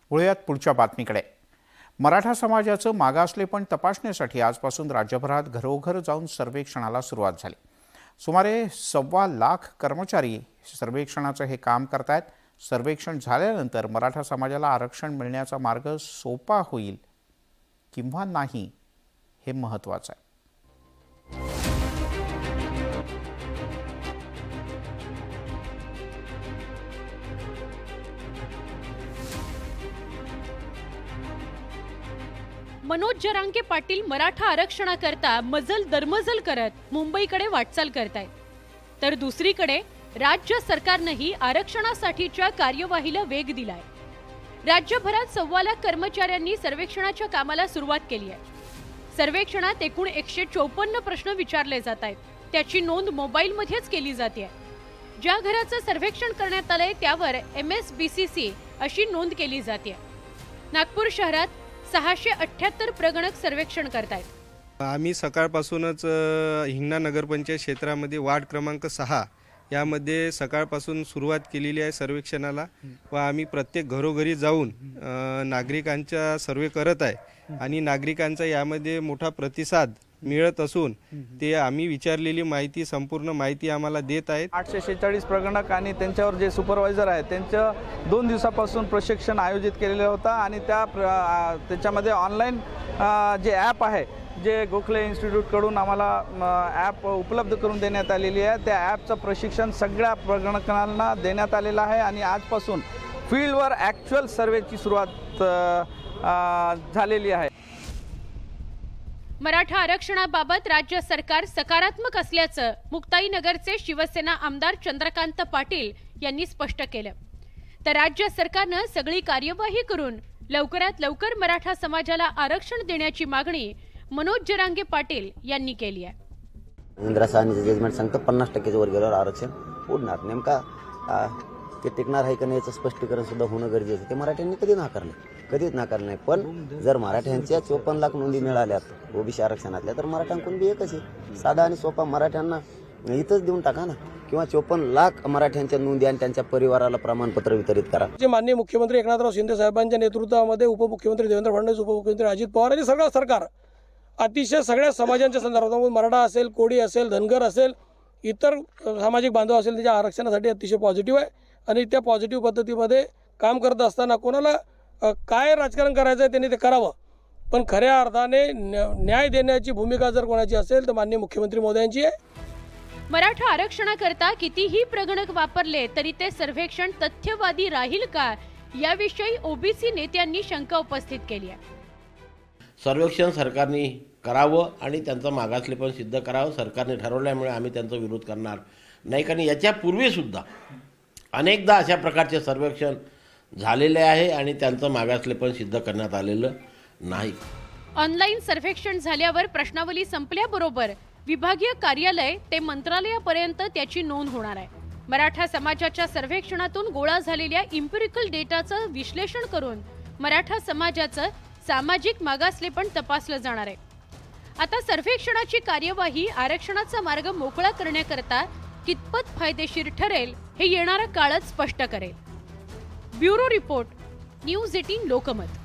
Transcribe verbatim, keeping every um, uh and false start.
वळूयात पुढच्या बातमीकडे। मराठा समाजाचं मागासलेपण तपासण्यासाठी आजपासून राज्यभरात घरोघर जाऊन सर्वेक्षणाला सुरुवात झाली। सुमारे सव्वा लाख कर्मचारी सर्वेक्षणाचं हे काम करतायत। सर्वेक्षण झाल्यानंतर मराठा समाजाला आरक्षण मिळण्याचा मार्ग सोपा होईल किंवा नाही हे महत्त्वाचं आहे। मनोज जरांगे पाटील मराठा आरक्षणाकरता मजल दरमजल करत मुंबईकडे वाटचाल करतायत, तर दुसरीकडे राज्य सरकारनेही आरक्षणासाठीच्या कार्यवाहीला वेग दिलाय। राज्यभरात सव्वा लाख कर्मचाऱ्यांनी सर्वेक्षणाच्या कामाला सुरुवात केली आहे। सर्वेक्षणात एकूण एकशे चौपन्न प्रश्न विचारले जात आहेत, त्याची नोंद मोबाईल मध्येच केली जाते। ज्या घराचं सर्वेक्षण करण्यात आलंय त्यावर M S B C C अशी नोंद केली जाते। नागपूर शहरात सहाशे अठ्ठ्याहत्तर प्रगणक सर्वेक्षण करतायत। आम्ही सकाळपासूनच हिंगणा नगरपंचायत क्षेत्रामध्ये वार्ड क्रमांक सहा यामध्ये सकाळपासून सुरुवात केलेली आहे सर्वेक्षणाला व आम्ही प्रत्येक घरोघरी जाऊन नागरिकांचा सर्वे करत आहे आणि नागरिकांचा यामध्ये मोठा प्रतिसाद मिळत असून ते आम्ही विचारलेली माहिती संपूर्ण माहिती आम्हाला देत आहेत। आठशे शेचाळीस प्रगणक आणि त्यांच्यावर जे सुपरवायझर आहेत त्यांचं दोन दिवसापासून प्रशिक्षण आयोजित केलेलं होतं आणि त्या त्याच्यामध्ये ऑनलाईन जे ॲप आहे जे गोखले इन्स्टिट्यूटकडून आम्हाला ॲप उपलब्ध करून देण्यात आलेली आहे, त्या ॲपचं प्रशिक्षण सगळ्या प्रगणकांना देण्यात आलेलं आहे आणि आजपासून फील्डवर ॲक्च्युअल सर्वेची सुरुवात झालेली आहे। मराठा आरक्षणाबाबत राज्य सरकार सकारात्मक असल्याचं मुक्ताईनगरचे शिवसेना आमदार चंद्रकांत पाटील यांनी स्पष्ट केलं, तर राज्य सरकारने सगळी कार्यवाही करून लवकरात लवकर मराठा समाजाला आरक्षण देण्याची मागणी मनोज जरांगे पाटील यांनी केली आहे। इंदिरा साहनीचं जजमेंट सांगतं पन्नास टक्के वर्गावर आरक्षण उडणार, नेमका ते टिकणार आहे का नाही याचं स्पष्टीकरण सुद्धा होणं गरजेचं। ते मराठ्यांनी कधी नाकारलं, कधीच नाकारलं नाही। पण जर मराठ्यांच्या चोपन्न लाख नोंदी मिळाल्यात ओबीसी आरक्षणातल्या तर मराठ्यांकडून बी एकच आहे, साधा आणि सोपा, मराठ्यांना इथंच देऊन टाका ना, किंवा चोपन्न लाख मराठ्यांच्या नोंदी आणि त्यांच्या परिवाराला प्रमाणपत्र वितरित करा। जे माननीय मुख्यमंत्री एकनाथराव शिंदे साहेबांच्या नेतृत्वामध्ये उपमुख्यमंत्री देवेंद्र फडणवीस, उपमुख्यमंत्री अजित पवार आणि सगळं सरकार अतिशय सगळ्या समाजांच्या संदर्भात मराठा असेल, कोळी असेल, धनगर असेल, इतर सामाजिक बांधव असेल त्याच्या आरक्षणासाठी अतिशय पॉझिटिव्ह आहे आणि त्या पॉझिटिव्ह पद्धतीमध्ये काम करत असताना कोणाला काय राजकारण करायचं आहे त्यांनी ते करावं, पण खऱ्या अर्थाने न्याय देण्याची भूमिका जर कोणाची असेल तर माननीय मुख्यमंत्री मोदयांची आहे। मराठा आरक्षणाकरता कितीही प्रगणक वापरले तरी ते सर्वेक्षण तथ्यवादी राहील का याविषयी ओबीसी नेत्यांनी शंका उपस्थित केली आहे। सर्वेक्षण सरकारने करावं आणि त्यांचं मागासलेपण सिद्ध करावं, सरकारने ठरवल्यामुळे आम्ही त्यांचा विरोध करणार नाही, कारण याच्यापूर्वी सुद्धा अनेकदा अशा प्रकारचे सर्वेक्षण झालेले आहे आणि त्यांचं मागासलेपण सिद्ध करण्यात आलेलं नाही। ऑनलाईन सर्वेक्षण झाल्यावर प्रश्नावली संपल्याबरोबर विभागीय कार्यालय ते मंत्रालयापर्यंत त्याची नोंद होणार आहे। मराठा समाजाच्या सर्वेक्षणातून गोळा झालेल्या इम्पिरिकल डेटाचं विश्लेषण करून मराठा समाजाचं सामाजिक मागासलेपण तपासलं जाणार आहे। आता सर्वेक्षणाची कार्यवाही आरक्षणाचा मार्ग मोकळा करण्याकरता कितपत फायदेशीर ठरेल हे येणारा काळच स्पष्ट करेल। ब्युरो रिपोर्ट, न्यूज अठरा लोकमत।